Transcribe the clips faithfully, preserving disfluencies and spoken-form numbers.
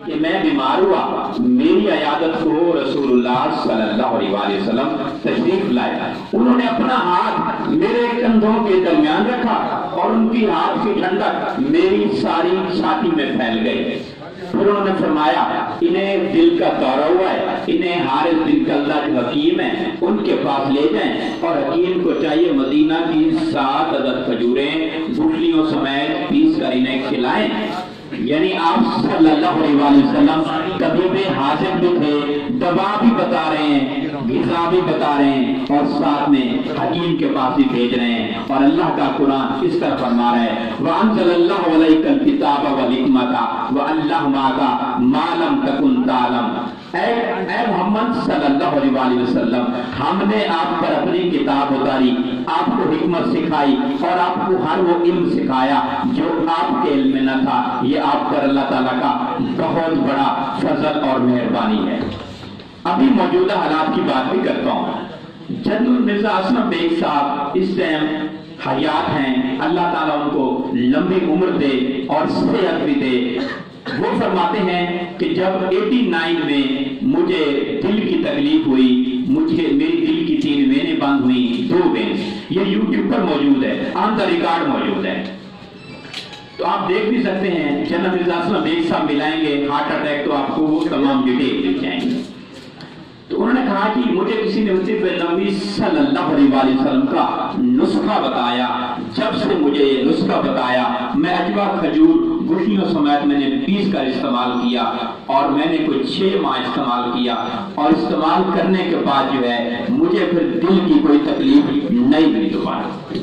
کہ میں بیمار ہوا، میری عیادت کو رسول اللہ صلی اللہ علیہ وسلم تشریف لائے، انہوں نے اپنا ہاتھ میرے کندھوں کے درمیان رکھا اور ان کی ہاتھ کی ٹھنڈک میری ساری چھاتی میں پھیل گئی۔ پھر انہوں نے فرمایا انہیں دل کا دورہ ہوا ہے، انہیں حارث بن کلدہ جو حکیم ہیں ان کے پاس لے جائیں، اور حکیم کو چاہیے مدینہ کی سات عدد کھجوریں گٹھلیوں سمیت پیس کر انہیں کھلائیں۔ یعنی آپ صلی اللہ علیہ وسلم کبھی بھی حاضر بھی تھے، دوا بھی بتا رہے ہیں، غذا بھی بتا رہے ہیں، اور ساتھ میں حکیم کے پاس بھی بھیج رہے ہیں۔ اور اللہ کا قرآن اس طرح فرما رہا ہے وَأَنزَلَ اللَّهُ عَلَيْكَ الْكِتَابَ وَالْحِكْمَةَ وَعَلَّمَكَ مَا لَمْ تَكُنْ تَعْلَمُ۔ اے اے محمد صلی اللہ علیہ وسلم، ہم نے آپ پر اپنی کتاب اتاری، آپ کو حکمت سکھائی اور آپ کو ہر وہ علم سکھایا جو آپ کے علم میں نہ تھا۔ یہ آپ پر اللہ تعالیٰ کا بہت بڑا فضل اور مہربانی ہے۔ ابھی موجودہ حالات کی بات بھی کرتا ہوں۔ جنرل مرزا اسلم بیگ صاحب اس ٹائم حیات ہیں، اللہ تعالیٰ ان کو لمبی عمر دے اور صحت بھی دے۔ وہ فرماتے ہیں کہ جب اٹھاسی میں مجھے دل کی تکلیف ہوئی، مجھے میری دل کی تین وینیں بند ہوئی، دو وین، یہ یوٹیوب پر موجود ہے، آن دا ریکارڈ موجود ہے، تو آپ دیکھ بھی سکتے ہیں۔ جنرل مرزا اسلم بیگ صاحب ملائیں گے ہارٹ اٹیک تو آپ کو وہ تمام ڈیٹیل مل جائیں گے۔ تو انہوں نے کہا کہ مجھے کسی نے طب نبوی صلی اللہ علیہ وسلم کا نسخہ بتایا، جب سے مجھے یہ نسخہ بتایا میں اجوا کھجور گٹھلیوں سمیت میں نے پیس کر استعمال کیا، اور میں نے کوئی چھ ماہ استعمال کیا، اور استعمال کرنے کے بعد جو ہے مجھے پھر دل کی کوئی تکلیف نہیں ملی دوبارہ۔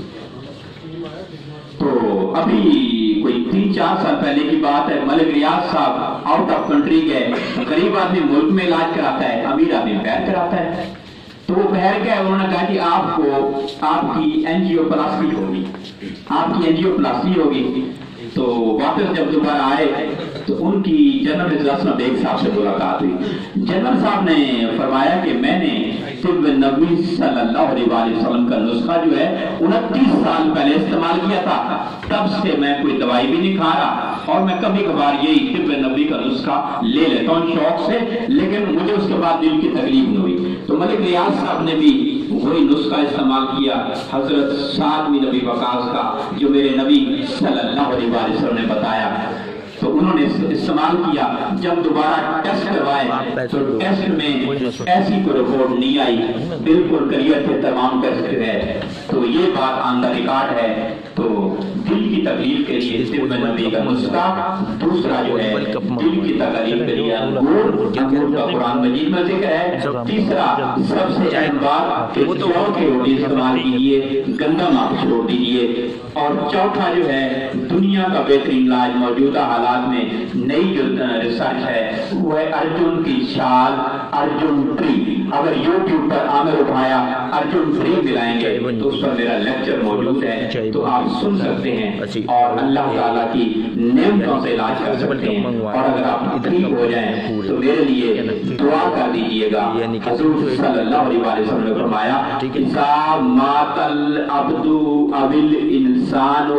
تو ابھی کوئی تین چار سال پہلے کی بات ہے، ملک ریاض صاحب آؤٹ آف کنٹری گئے، غریب آدمی ملک میں علاج کراتا ہے، امیر آدمی باہر کراتا ہے، تو وہ باہر گئے، انہوں نے کہا کہ آپ کو آپ کی اینجیو پلاسٹی ہوگی، آپ کی اینجیو پلاسٹی ہوگی۔ تو واپس جب دوبارہ آئے تو ان کی جنرل مرزا اسلم بیگ صاحب سے ملاقات ہوئی۔ جنرل صاحب نے فرمایا کہ میں نے طب نبوی صلی اللہ علیہ وسلم کا نسخہ جو ہے انتیس سال پہلے استعمال کیا تھا، تب سے میں کوئی دوائی بھی نہیں کھا رہا، اور میں کبھی کبھار یہی طب نبوی کا نسخہ لے لیتا ہوں شوق سے، لیکن مجھے اس کے بعد دل کی تکلیف نہیں ہوئی۔ تو ملک ریاض صاحب نے بھی وہی نسخہ استعمال کیا، حضرت سعد بن ابی وقاص کا، جو میرے نبی صلی اللہ علیہ وسلم نے بتایا، تو انہوں نے استعمال کیا۔ جب دوبارہ ٹیسٹ کروائے تو ٹیسٹ میں ایسی کوئی رپورٹ نہیں آئی، بالکل کلیئر تھے تمام ٹیسٹ ہے۔ تو یہ بات آن دا ریکارڈ ہے۔ تو دل کی تکلیف کے لیے طب نبوی کا نسخہ، دوسرا جو ہے دل کی تکلیف کے لیے انگور، انگور کا قرآن مجید میں ذکر ہے۔ تیسرا سب سے اہم بات کہ جو کی روٹی استعمال کیجیے، گندم آپ چھوڑ دیجیے۔ اور چوتھا جو ہے دنیا کا بہترین علاج موجودہ حالات میں نئی جو ریسرچ ہے وہ ہے ارجن کی چھال، ارجن ٹری۔ اگر یوٹیوب پر عامر اٹھایا ارجن ٹری ملائیں گے تو اس پر میرا لیکچر موجود ہے، تو آپ سن سکتے ہیں اور اللہ تعالیٰ کی نعمتوں سے علاج کر سکتے ہیں۔ اور اگر آپ ٹھیک ہو جائیں تو میرے لیے دعا کر دیجئے گا۔ حضور صلی اللہ علیہ وسلم نے فرمایا اذا مات العبد او الانسان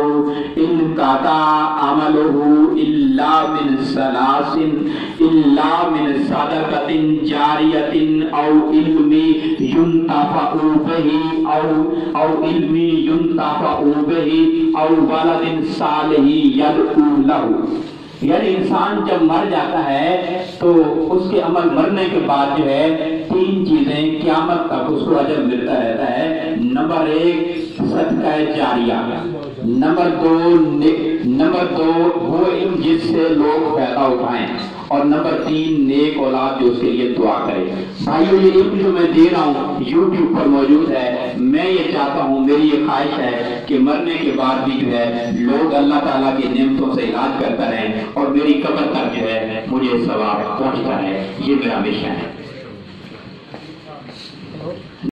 انقطع عمله الا من ثلاث الا من صدقۃ جاریۃ او علم ينتفع به او او علم ينتفع به او ولد صالح يدعو له۔ یعنی انسان جب مر جاتا ہے تو اس کے عمل مرنے کے بعد جو ہے تین چیزیں قیامت تک اس کو اجر ملتا رہتا ہے۔ نمبر ایک صدقہ جاریہ، نمبر دو نمبر دو وہ علم جس سے لوگ فائدہ اٹھائیں، اور نمبر تین نیک اولاد جو اس کے لیے دعا کرے۔ بھائیو یہ علم جو میں دے رہا ہوں یوٹیوب پر موجود ہے، میں یہ چاہتا ہوں، میری یہ خواہش ہے کہ مرنے کے بعد بھی جو ہے لوگ اللہ تعالیٰ کی نعمتوں سے علاج کرتا رہیں اور میری قبر تک جو ہے مجھے ثواب پہنچتا ہے۔ یہ میرا مشن ہے۔